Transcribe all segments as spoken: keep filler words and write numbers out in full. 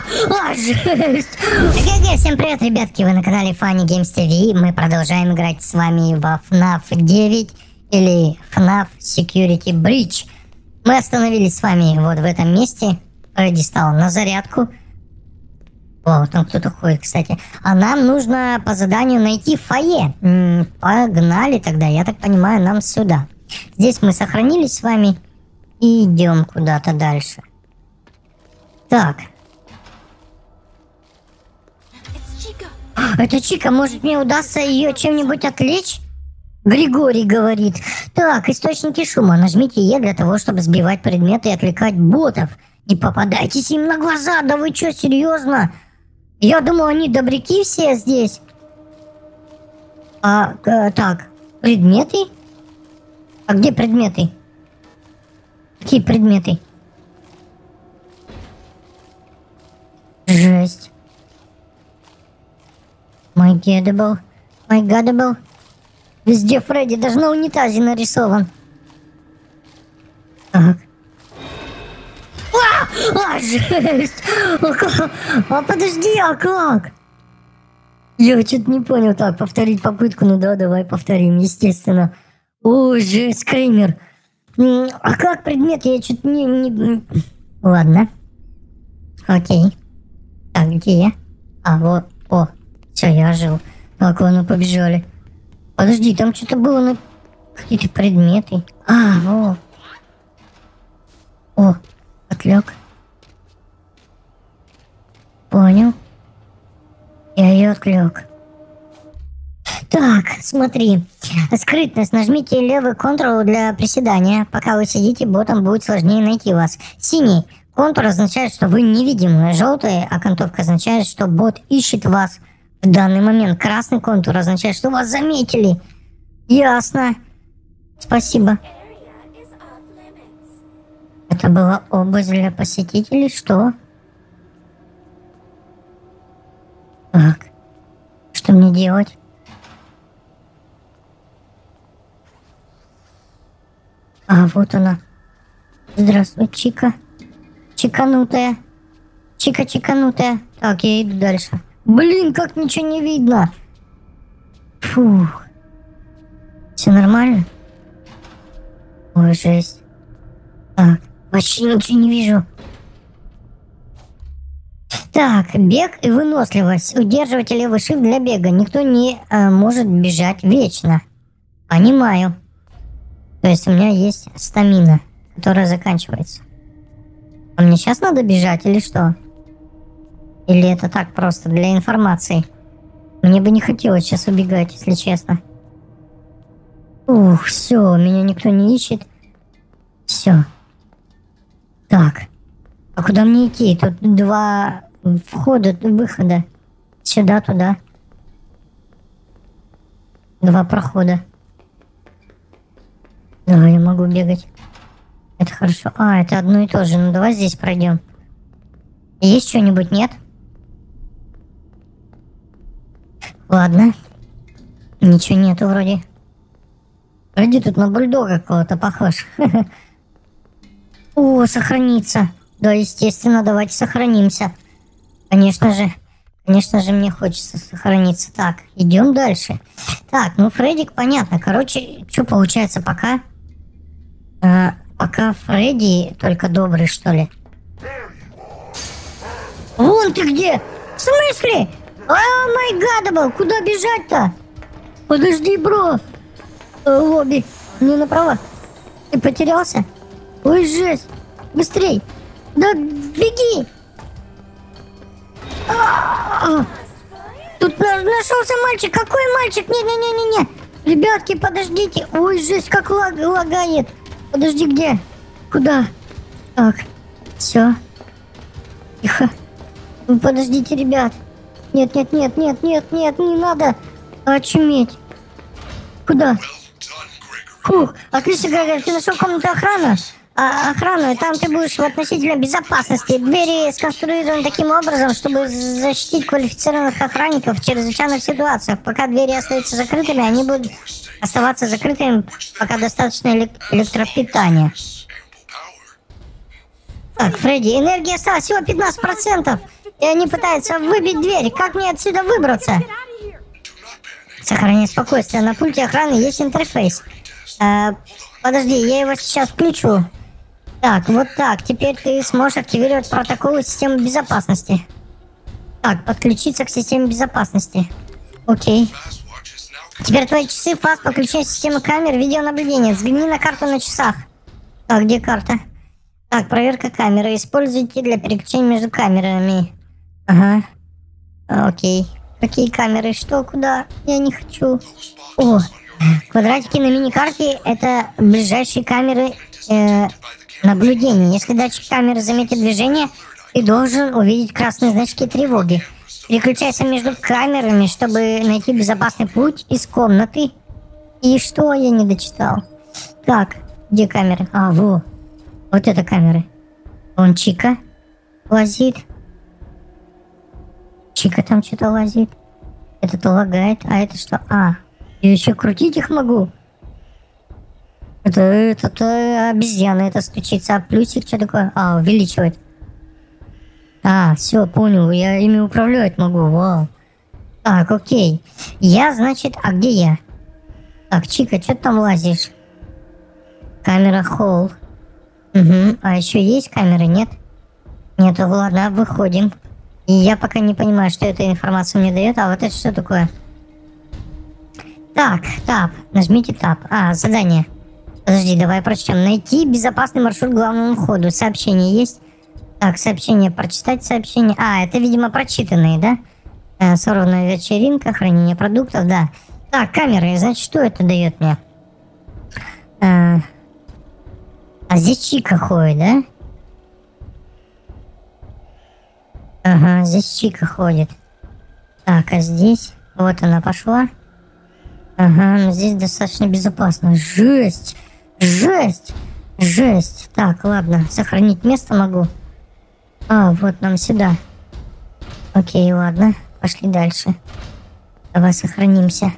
А, жесть! ГГ, всем привет, ребятки, вы на канале Funny Games ти ви. Мы продолжаем играть с вами во эф нав девять или эф нав Security Breach. Мы остановились с вами вот в этом месте. Фредди стал на зарядку. О, там кто-то ходит, кстати. А нам нужно по заданию найти фойе. М-м, погнали тогда, я так понимаю, нам сюда. Здесь мы сохранились с вами и идем куда-то дальше. Так. Это Чика, может мне удастся ее чем-нибудь отвлечь? Григорий говорит. Так, источники шума. Нажмите Е для того, чтобы сбивать предметы и отвлекать ботов. Не попадайтесь им на глаза. Да вы что, серьезно? Я думал, они добряки все здесь. А, э, так, предметы? А где предметы? Какие предметы? Жесть. My gadable. My gadable. Везде Фредди, даже на унитазе нарисован. Так. А, а жесть! А, как? А подожди, а как? Я что-то не понял. Так, повторить попытку. Ну да, давай повторим, естественно. Ой, жесть, скример. А как предмет? Я что-то не, не... Ладно. Окей. Так, где я? А, вот. О, все, я ожил. Так, ладно, побежали. Подожди, там что-то было на... Какие-то предметы. А, вот. О, отвлек. Понял. Я ее отвлек. Так, смотри. Скрытность. Нажмите левый контур для приседания. Пока вы сидите, ботам будет сложнее найти вас. Синий контур означает, что вы невидимы. Желтый окантовка означает, что бот ищет вас в данный момент. Красный контур означает, что вас заметили. Ясно. Спасибо. Это была область для посетителей. Что? Так. Что мне делать? А, вот она. Здравствуй, Чика. Чиканутая. Чика-чиканутая. Так, я иду дальше. Блин, как ничего не видно. Фух. Все нормально? Ой, жесть. Так, вообще ничего не вижу. Так, бег и выносливость. Удерживайте левый shift для бега. Никто не а, может бежать вечно. Понимаю. То есть у меня есть стамина, которая заканчивается. А мне сейчас надо бежать или что? Или это так просто для информации? Мне бы не хотелось сейчас убегать, если честно. Ух, все, меня никто не ищет. Все. Так. А куда мне идти? Тут два входа, выхода. Сюда, туда. Два прохода. Да, я могу бегать. Это хорошо. А, это одно и то же. Ну, давай здесь пройдем. Есть что-нибудь? Нет? Ладно. Ничего нету вроде. Вроде тут на бульдога какого-то похож. О, сохраниться. Да, естественно, давайте сохранимся. Конечно же. Конечно же, мне хочется сохраниться. Так, идем дальше. Так, ну, Фреддик, понятно. Короче, что получается пока? А, пока Фредди только добрый, что ли? Вон ты где! В смысле? О май гадабл! Куда бежать-то? Подожди, бро! Лобби, не направо. Ты потерялся? Ой, жесть! Быстрей! Да беги! А-а-а! Тут нашелся мальчик. Какой мальчик? Не-не-не-не-не! Ребятки, подождите! Ой, жесть, как лаг лагает! Подожди, где? Куда? Так, все. Тихо. Ну, подождите, ребят. Нет, нет, нет, нет, нет, нет, не надо очуметь. Куда? Фух, отлично, Грегор, ты нашел комнату охраны? А, охрану, и там ты будешь в относительной безопасности. Двери сконструированы таким образом, чтобы защитить квалифицированных охранников в чрезвычайных ситуациях. Пока двери остаются закрытыми, они будут оставаться закрытыми, пока достаточно элек- электропитания. Так, Фредди, энергии осталось всего пятнадцать процентов. И они пытаются выбить дверь. Как мне отсюда выбраться? Сохрани спокойствие. На пульте охраны есть интерфейс. Э, подожди, я его сейчас включу. Так, вот так. Теперь ты сможешь активировать протоколы системы безопасности. Так, подключиться к системе безопасности. Окей. Теперь твои часы фаз подключения системы камер видеонаблюдения. Взгляни на карту на часах. Так, где карта? Так, проверка камеры. Используйте для переключения между камерами. Ага. Окей. Какие камеры? Что? Куда? Я не хочу. О, квадратики на мини-карте — это ближайшие камеры э, наблюдения. Если датчик камеры заметит движение, ты должен увидеть красные значки тревоги. Переключайся между камерами, чтобы найти безопасный путь из комнаты. И что? Я не дочитал. Так, где камеры? А, во. Вот это камеры. Вон Чика лазит. Чика там что-то лазит. Это-то лагает. А это что? А, я еще крутить их могу. Это, это, это обезьяна, это стучится. А плюсик что такое? А, увеличивает. А, все, понял. Я ими управлять могу. Вау. Так, окей. Я, значит, а где я? Так, Чика, что ты там лазишь? Камера холл. Угу. А еще есть камеры, нет? Нету, ладно, выходим. И я пока не понимаю, что эта информация мне дает. А вот это что такое? Так, тап. Нажмите тап. А, задание. Подожди, давай прочтем. Найти безопасный маршрут к главному входу. Сообщение есть? Так, сообщение. Прочитать сообщение. А, это, видимо, прочитанные, да? Э, сорванная вечеринка, хранение продуктов, да. Так, камеры. Значит, что это дает мне? Э, а здесь Чика ходит, да? Ага, здесь Чика ходит. Так, а здесь? Вот она пошла. Ага, но здесь достаточно безопасно. Жесть! Жесть! Жесть! Так, ладно, сохранить место могу. А, вот нам сюда. Окей, ладно, пошли дальше. Давай сохранимся.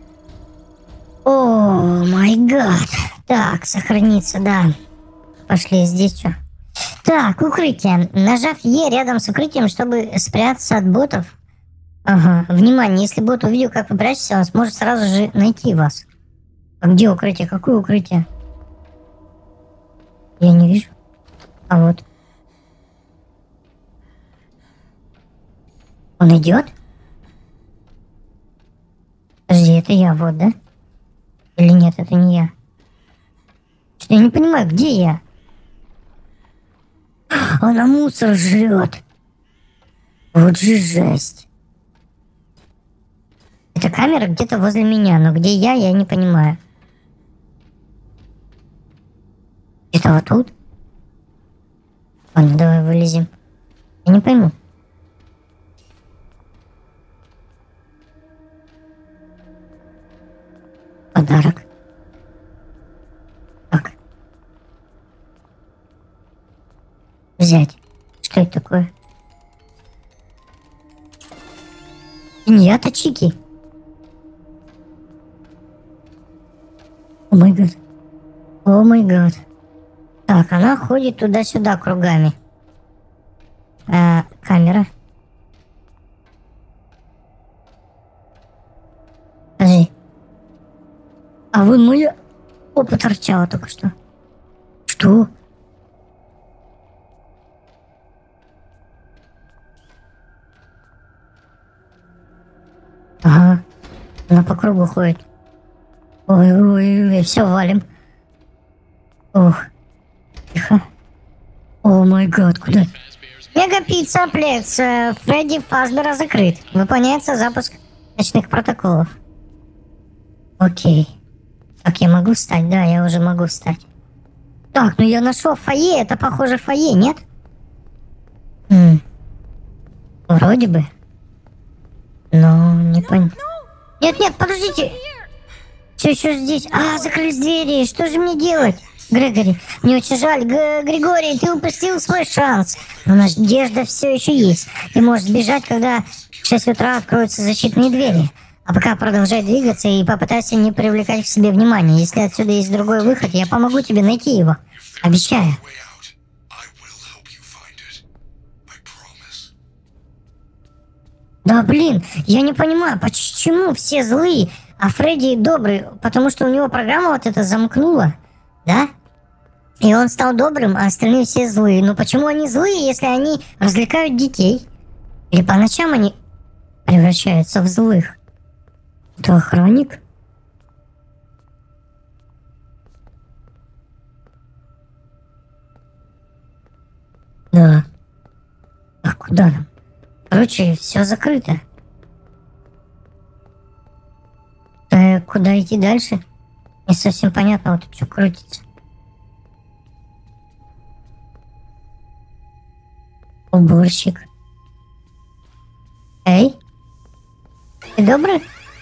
О, май гад! Так, сохраниться, да. Пошли, здесь что? Так, укрытие. Нажав Е рядом с укрытием, чтобы спрятаться от ботов. Ага, внимание, если бот увидел, как вы прячетесь, он сможет сразу же найти вас. А где укрытие? Какое укрытие? Я не вижу. А вот. Он идет? Подожди, это я вот, да? Или нет, это не я? Что-то я не понимаю, где я? Она мусор жрет. Вот же жесть. Эта камера где-то возле меня, но где я, я не понимаю. Где-то вот тут? Ладно, давай вылезем. Я не пойму. Подарок. Так. Взять. Что это такое? Нет, Чики. О май гад. О май гад. Так, она ходит туда-сюда кругами. А, камера. Подожди. А вы моя... Опа, торчала только что. Что? Ага. Она по кругу ходит. Ой-ой-ой, все, валим. Ох. Тихо. О май гад, куда? Мегапицца Плекс. Фредди Фазбера закрыт. Выполняется запуск ночных протоколов. Окей. Так, я могу встать? Да, я уже могу встать. Так, ну я нашел фойе. Это, похоже, фойе, нет? М-м. Вроде бы. Но не понял. Нет, нет, подождите. Все еще здесь. А, закрылись двери. Что же мне делать? Грегори, мне очень жаль. Г Григорий, ты упустил свой шанс. Но надежда все еще есть. Ты можешь сбежать, когда в шесть утра откроются защитные двери. А пока продолжай двигаться и попытайся не привлекать к себе внимания. Если отсюда есть другой выход, я помогу тебе найти его. Обещаю. Да блин, я не понимаю, почему все злые, а Фредди добрый, потому что у него программа вот эта замкнула, да? И он стал добрым, а остальные все злые. Но почему они злые, если они развлекают детей? Или по ночам они превращаются в злых? Это охранник? Да. А куда нам? Короче, все закрыто. Э, куда идти дальше? Не совсем понятно, вот тут что крутится. Уборщик. Эй? Ты добрый?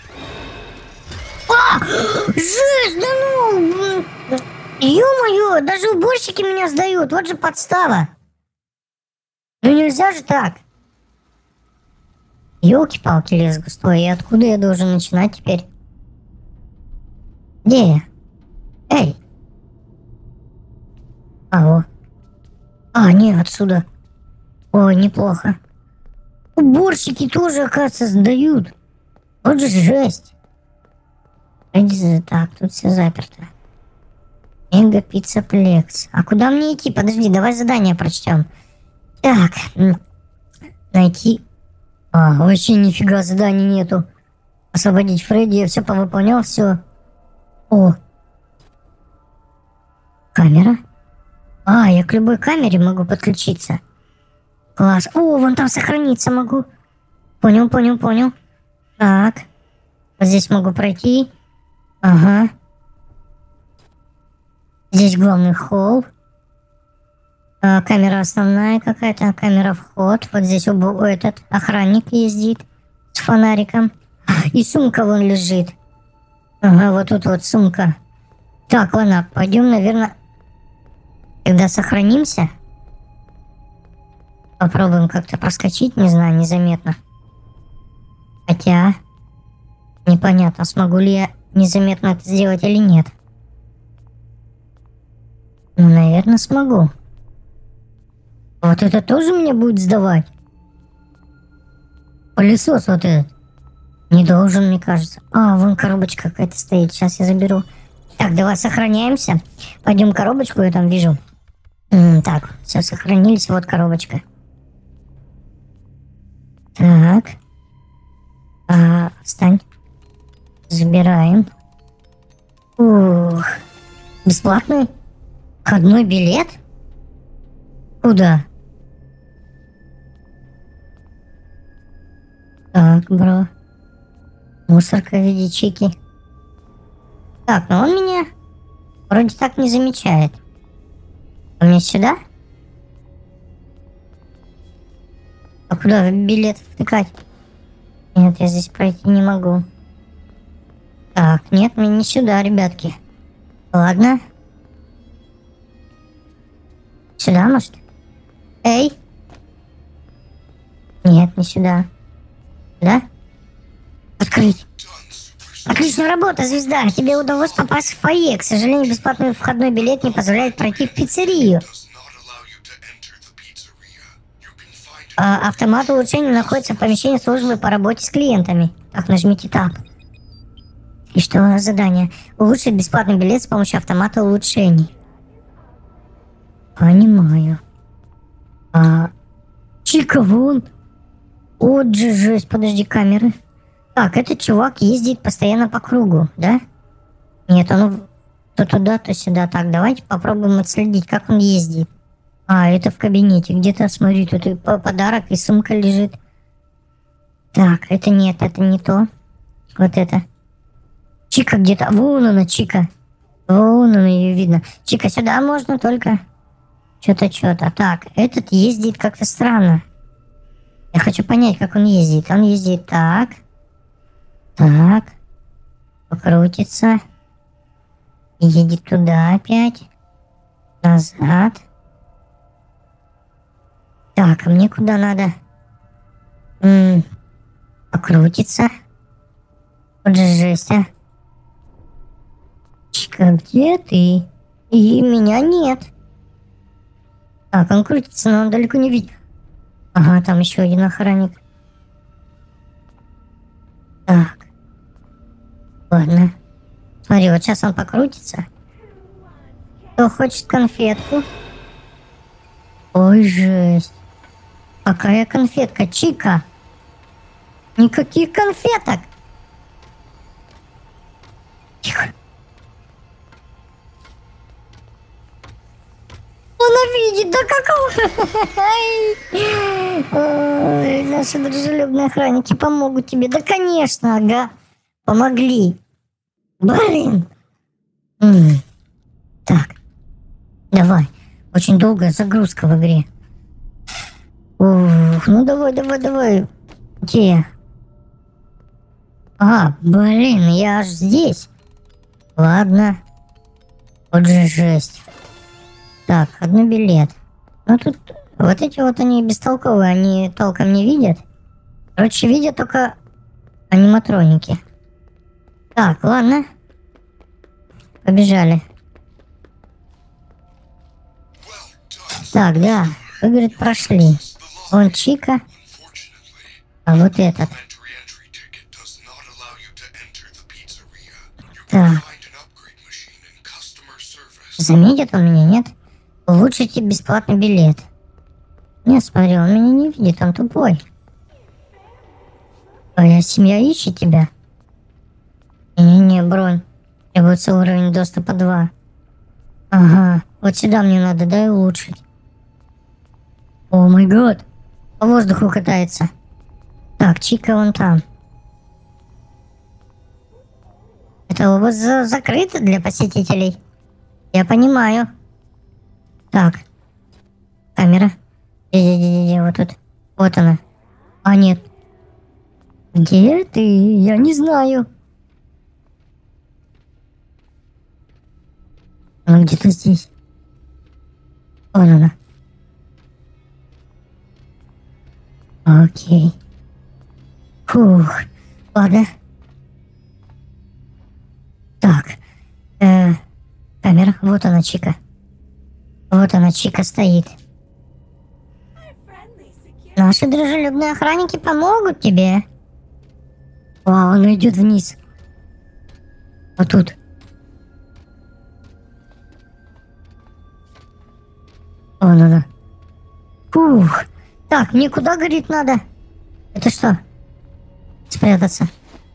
А! Жесть, да ну! Ё-моё, даже уборщики меня сдают, вот же подстава. Ну нельзя же так. Ёлки-палки, лес густой, и откуда я должен начинать теперь? Где я? Эй! Алло. А, не, отсюда. Ой, неплохо. Уборщики тоже, оказывается, сдают. Вот же жесть. Так, тут все заперто. Мега пицца плекс. А куда мне идти? Подожди, давай задание прочтем. Так. Найти. А, вообще нифига заданий нету. Освободить Фредди. Я все повыполнял, все. О. Камера. А, я к любой камере могу подключиться. Класс. О, вон там сохраниться могу. Понял, понял, понял. Так. Вот здесь могу пройти. Ага. Здесь главный холл. А, камера основная какая-то. Камера вход. Вот здесь у этот охранник ездит с фонариком. И сумка вон лежит. Ага, вот тут вот сумка. Так, ладно, пойдем, наверное, когда сохранимся. Попробуем как-то проскочить, не знаю, незаметно. Хотя, непонятно, смогу ли я незаметно это сделать или нет. Ну, наверное, смогу. Вот это тоже мне будет сдавать? Пылесос вот этот. Не должен, мне кажется. А, вон коробочка какая-то стоит. Сейчас я заберу. Так, давай сохраняемся. Пойдем коробочку, я там вижу. М-м, так, все, сохранились. Вот коробочка. Так. А, встань. Забираем. Ух. Бесплатный? Входной билет? Куда? Так, бро. Мусорка в виде чики. Так, но он меня вроде так не замечает. А мне сюда? А куда билет втыкать? Нет, я здесь пройти не могу. Так, нет, мне не сюда, ребятки. Ладно. Сюда, может? Эй! Нет, не сюда. Да? Открыть. Отличная работа, звезда. Тебе удалось попасть в фойе. К сожалению, бесплатный входной билет не позволяет пройти в пиццерию. А, автомат улучшения находится в помещении службы по работе с клиентами. Так, нажмите Tab. И что у нас задание? Улучшить бесплатный билет с помощью автомата улучшений. Понимаю. А, Чика вон. Вот же жесть, подожди, камеры. Так, этот чувак ездит постоянно по кругу, да? Нет, он то туда, то сюда. Так, давайте попробуем отследить, как он ездит. А, это в кабинете. Где-то, смотри, тут и подарок, и сумка лежит. Так, это нет, это не то. Вот это. Чика где-то. Вон она, Чика. Вон она, ее видно. Чика, сюда можно только... Что-то, что-то. Так, этот ездит как-то странно. Я хочу понять, как он ездит. Он ездит так. Так. Покрутится. Едет туда опять. Назад. Так, а мне куда надо? М-м, покрутится. Вот же жесть, а. Чика, где ты? И меня нет. Так, он крутится, но он далеко не видит. Ага, там еще один охранник. Ладно. Смотри, вот сейчас он покрутится. Кто хочет конфетку? Ой, жесть. Какая конфетка? Чика. Никаких конфеток. Тихо. Она видит, да какого? Ой, наши дружелюбные охранники помогут тебе. Да, конечно, ага. Помогли. Блин. М-м. Так. Давай. Очень долгая загрузка в игре. Ух, ну давай, давай, давай. Где? А, блин, я аж здесь. Ладно. Вот же жесть. Так, одну билет. Ну тут вот эти вот они бестолковые, они толком не видят. Короче, видят только аниматроники. Так, ладно. Побежали. Так, да. Вы, говорит, прошли. Вон Чика. А вот этот. Так. Заметит он меня, нет? Улучшите бесплатный билет. Нет, смотри, он меня не видит, он тупой. Твоя семья ищет тебя. Не-не-не, бронь. Требуется уровень доступа два. Ага, вот сюда мне надо, дай улучшить. О май гад. По воздуху катается. Так, Чика вон там. Это у вас за закрыто для посетителей. Я понимаю. Так. Камера. Где-где-где, вот тут. Вот она. А, нет. Где ты? Я не знаю. Она где-то здесь. Вон она. Окей. Фух. Ладно. Так. Э, камера. Вот она, Чика. Вот она, Чика, стоит. Наши дружелюбные охранники помогут тебе. Вау, он идет вниз. Вот тут. Вон она. Фух. Так, мне куда, говорит, надо? Это что? Спрятаться.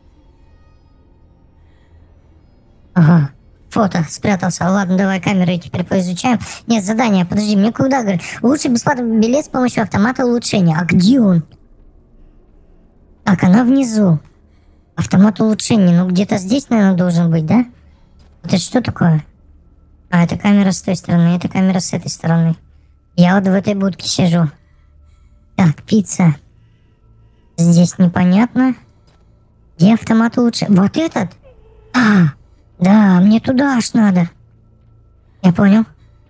Ага. Фото, спрятался. Ладно, давай камеры теперь поизучаем. Нет, задание, подожди, мне куда, говорит? Лучше бесплатный билет с помощью автомата улучшения. А где он? Так, она внизу. Автомат улучшения. Ну, где-то здесь, наверное, должен быть, да? Это что такое? А, это камера с той стороны, это камера с этой стороны. Я вот в этой будке сижу. Так, пицца. Здесь непонятно. Где автомат улучшения? Вот этот? А, да, мне туда аж надо. Я понял.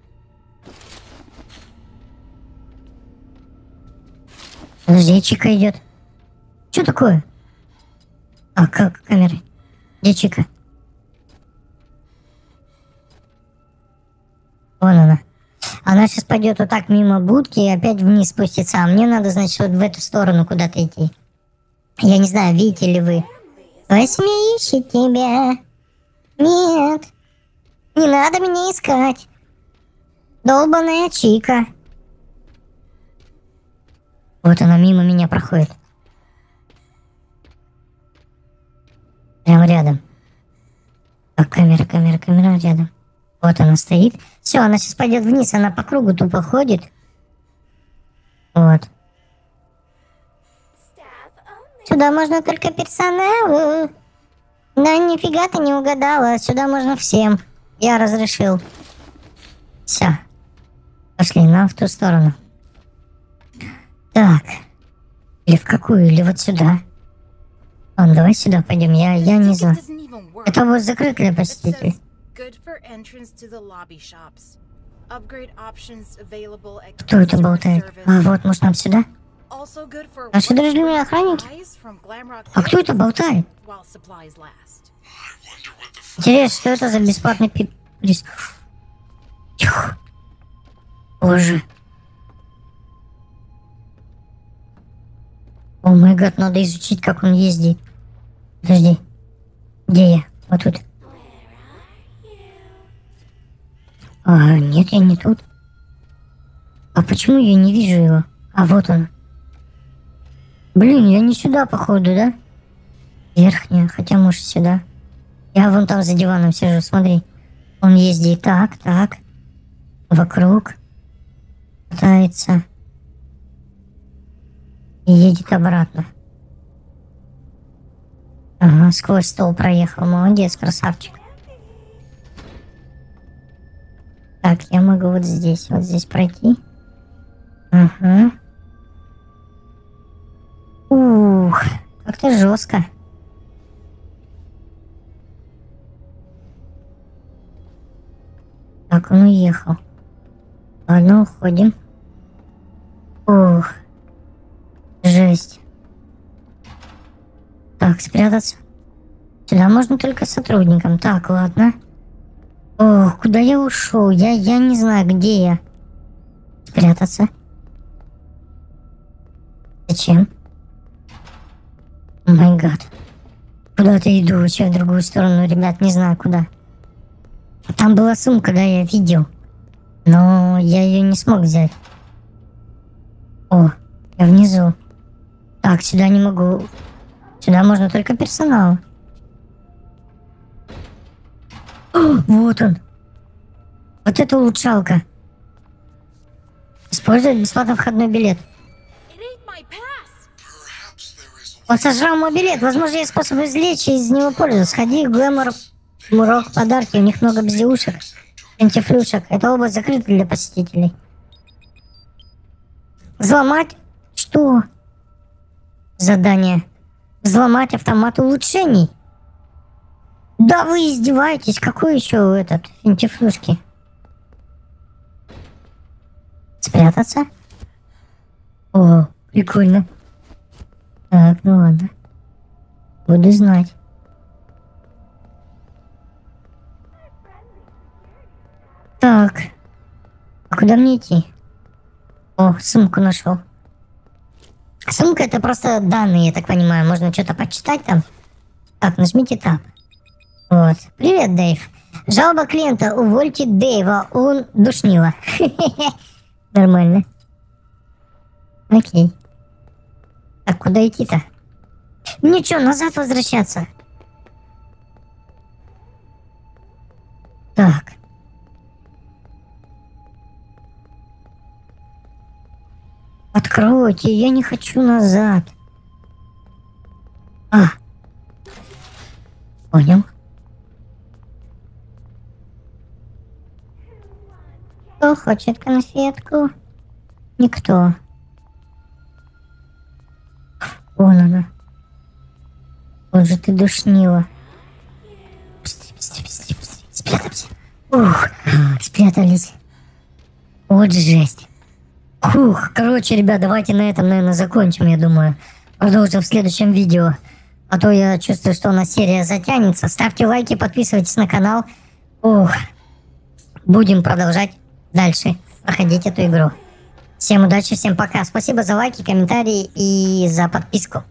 Подожди, Чика идет. Что такое? А, как камеры? Где Чика? Вон она. Она сейчас пойдет вот так мимо будки и опять вниз спустится. А мне надо, значит, вот в эту сторону куда-то идти. Я не знаю, видите ли вы. Твоя семья ищет тебя. Нет. Не надо меня искать. Долбаная Чика. Вот она мимо меня проходит. Прямо рядом. Так, камера, камера, камера рядом. Вот она стоит. Все, она сейчас пойдет вниз, она по кругу тупо ходит. Вот. Сюда можно только персоналу. Да нифига ты не угадала. Сюда можно всем. Я разрешил. Все. Пошли, нам в ту сторону. Так. Или в какую? Или вот сюда. Ладно, давай сюда пойдем. Я, я не знаю. Это вот закрыто для посетителей. Кто это болтает? А, вот, может, нам сюда? Наши дружелюбные охранники? А кто это болтает? Интересно, что это за бесплатный пиздец? Боже. О май гад, надо изучить, как он ездит. Подожди. Где я? Вот тут. А, нет, я не тут. А почему я не вижу его? А вот он. Блин, я не сюда, походу, да? Верхняя, хотя может сюда. Я вон там за диваном сижу, смотри. Он ездит так, так. Вокруг. Пытается. И едет обратно. Ага, сквозь стол проехал. Молодец, красавчик. Так, я могу вот здесь, вот здесь пройти. Ага. Ух, как-то жестко. Так, он уехал. Ладно, уходим. Ух. Жесть. Так, спрятаться. Сюда можно только сотрудникам. Так, ладно. Ох, куда я ушел? Я, я не знаю, где я. Спрятаться. Зачем? О май гад. Куда-то иду, вообще в другую сторону, ребят, не знаю куда. Там была сумка, да, я видел. Но я ее не смог взять. О, я внизу. Так, сюда не могу. Сюда можно только персонал. О, вот он. Вот это улучшалка. Использовать бесплатно входной билет. Он сожрал мой билет. Возможно, есть способ извлечь и из него пользу. Сходи в Глэмор, Мурок, подарки. У них много безделушек, антифлюшек. Эта область закрыта для посетителей. Взломать? Что? Задание. Взломать автомат улучшений. Да вы издеваетесь. Какой еще этот антифлюшки? Спрятаться? О, прикольно. Так, ну ладно. Буду знать. Так. А куда мне идти? О, сумку нашел. Сумка — это просто данные, я так понимаю. Можно что-то почитать там. Так, нажмите Tab. Вот. Привет, Дэйв. Жалоба клиента. Увольте Дэйва. Он душнило. Нормально. Окей. Так, куда идти-то? Ничего, назад возвращаться. Так. Откройте, я не хочу назад. А. Понял. Кто хочет конфетку? Никто. Вон она. Вот же ты душнила. Быстрее, быстрее, быстрее, быстрее. Спрятаемся. Ух, спрятались. Вот жесть. Ух, короче, ребят, давайте на этом, наверное, закончим, я думаю. Продолжим в следующем видео. А то я чувствую, что у нас серия затянется. Ставьте лайки, подписывайтесь на канал. Ух. Будем продолжать дальше проходить эту игру. Всем удачи, всем пока. Спасибо за лайки, комментарии и за подписку.